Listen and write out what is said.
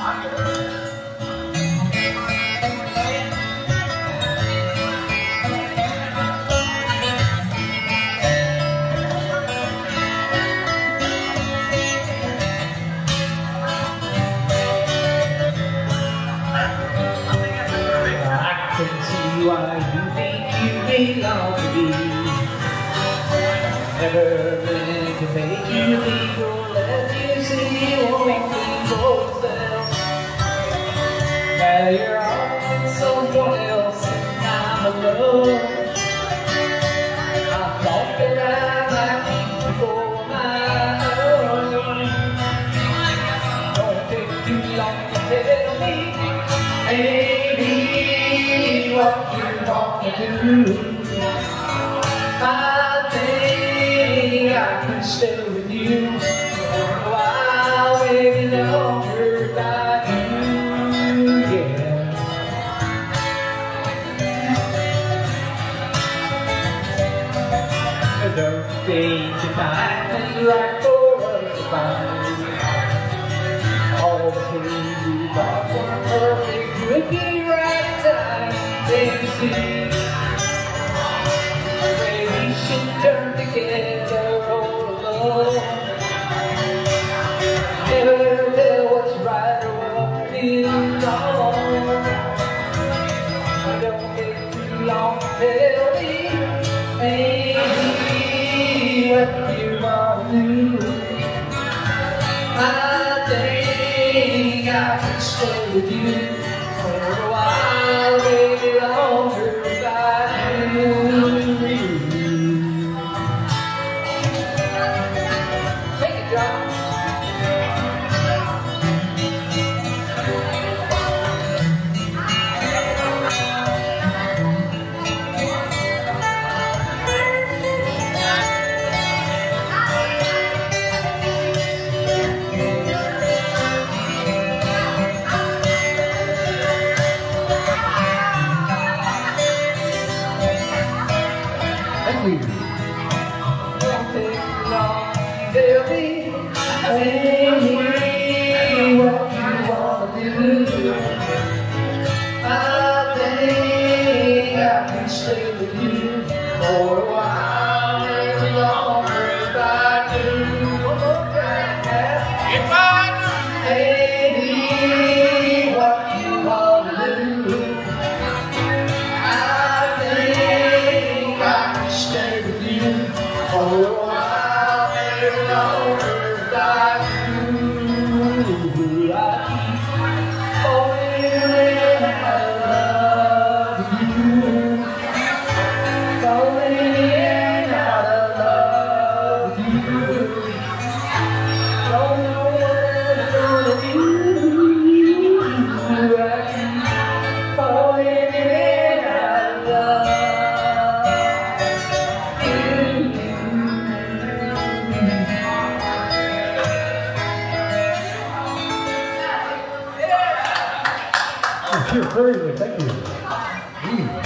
Why you think you belong to me? Never meant to make you leave or let you see you won't be yourself. Now you're on someone else and I'm alone. I thought that I might be for my own. Don't take too long to tell me, baby, what you want to do. I think I can stay with you for a while, maybe longer if I do, yeah. Don't think tonight is right for us to find. All the things we thought were perfect would be right time. Baby, we should turn together all alone. Never tell what's right or what is wrong. Don't take too long to tell me, baby, what you want to do. I think I can stay with you for a while, maybe longer if I do. Take it, John. Don't take long, tell me, baby, what you want to do. I think I can stay with you for a while, maybe longer if I do. One more time, if I do, baby, what you want to do. I think I can stay with you for a while, maybe longer if I do. I keep falling in love with you, falling in out of love with you. Don't know what I'm gonna do. I keep falling in out of love. Very good, thank you.